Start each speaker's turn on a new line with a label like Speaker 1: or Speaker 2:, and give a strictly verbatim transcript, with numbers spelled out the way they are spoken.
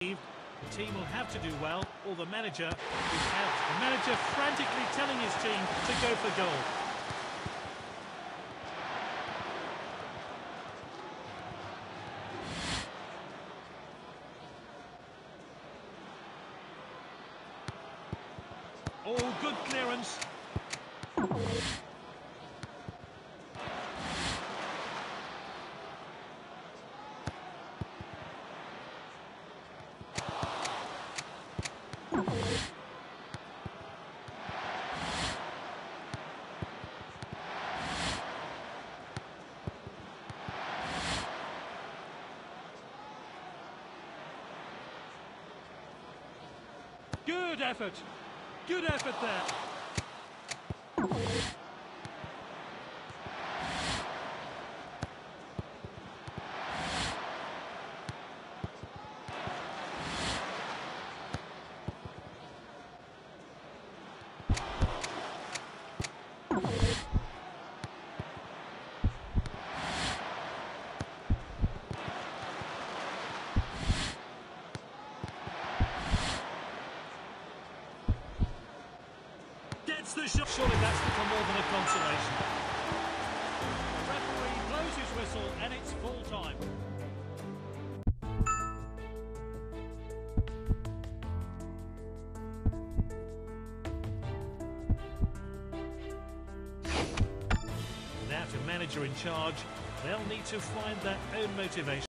Speaker 1: The team will have to do well, or the manager is out. The manager frantically telling his team to go for goal. Oh, good clearance. Good effort. Good effort there. Gets the shot. Surely that's become more than a consolation. The referee blows his whistle and it's full time. Without a manager in charge, they'll need to find their own motivation.